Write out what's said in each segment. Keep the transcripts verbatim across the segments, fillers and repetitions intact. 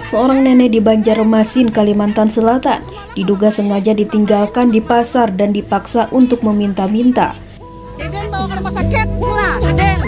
Seorang nenek di Banjarmasin, Kalimantan Selatan, diduga sengaja ditinggalkan di pasar dan dipaksa untuk meminta-minta. Siden bawa ke rumah sakit, nah, Siden.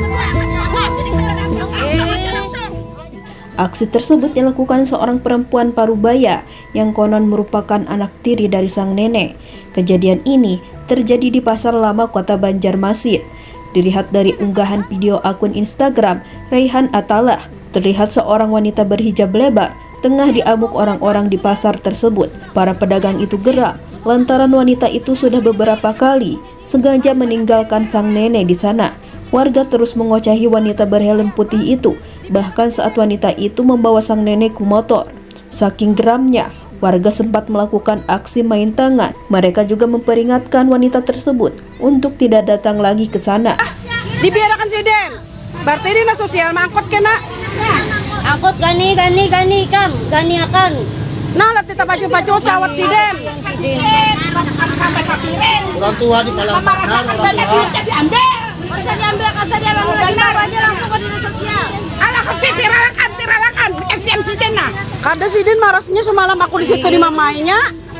Aksi tersebut dilakukan seorang perempuan parubaya yang konon merupakan anak tiri dari sang nenek. Kejadian ini terjadi di Pasar Lama Kota Banjarmasin. Dilihat dari unggahan video akun Instagram Raihan Atalah, terlihat seorang wanita berhijab lebar tengah diamuk orang-orang di pasar tersebut. Para pedagang itu geram lantaran wanita itu sudah beberapa kali sengaja meninggalkan sang nenek di sana. Warga terus mengocahi wanita berhelm putih itu, bahkan saat wanita itu membawa sang nenek ke motor. Saking geramnya, warga sempat melakukan aksi main tangan. Mereka juga memperingatkan wanita tersebut untuk tidak datang lagi ke sana. Dibiarkan Siden. Berarti ini na sosial mangkot kena. Angkot gani gani gani kam gani akan. Nah, latih baju-baju cawat Siden. Sampai sapirin. Orang tua di Palang Pasar, orang tua. Diambil. Bisa diambil kasar dia langsung lagi bawa aja langsung ke dinas sosial. Alah kepi piralakan piralakan. Eksian Siden nah. Kada Siden marasnya semalam aku di situ di mamainya.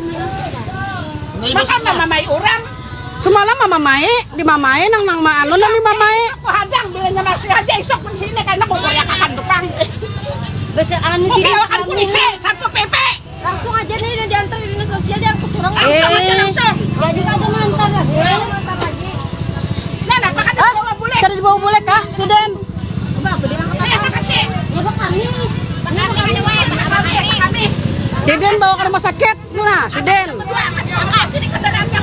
Maka mamai orang. Semalam mama mae di mamae nang nang maano nang di mamae. Aku hadang bilangnya masih aja isok pun sini karena aku beriakan tukang. Bisa anu sih. Akan polisi satu P P. Langsung aja nih udah diantar di dinas sosial dia aku kurang. Langsung aja langsung. Jadi ada mantan lagi. Mantan lagi. Nah, apa kan dibawa boleh? Kada dibawa boleh kah Siden? Coba aku bilang apa? Terima kasih. Ibu kami. Kami kami. Siden bawa ke rumah sakit. Nah, Siden. Sini ke dalam yang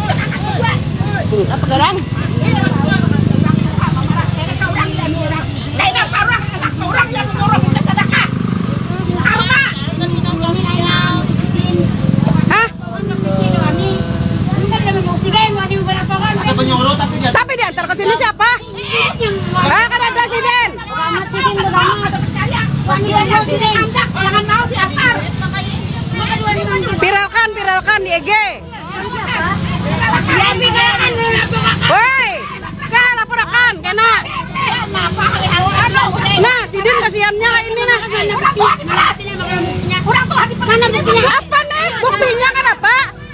Apa garang? Tapi diantar ke sini siapa? Ah, kan ada Siden. Selamat Siden begamat. Jangan mau diantar. Viralkan, viralkan di I G. Ya bikin. Woi, kah laporkan kena. Nah, Siden kasihannya kayak ini nah. Orang tuh hati mana buktinya? Apa nih? Buktinya kan apa?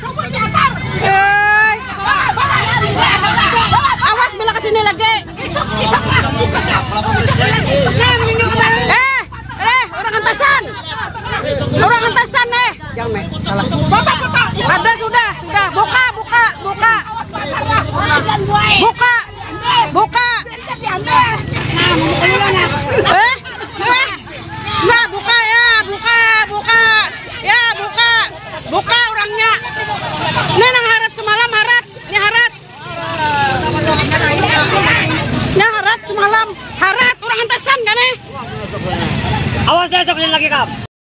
Eh, awas bila kesini lagi. Eh, eh, orang entasan. Orang entasan nih. Yang me, salah. Ada sudah, sudah. Buka, buka, buka. Buka, buka. Eh, eh. Nah, buka ya, buka, buka. Ya, buka. Buka orangnya. Ini nang harat semalam harat. Ini harat. Ini harat semalam. Harat orang entasan kan eh? Awas saya sok lagi kap.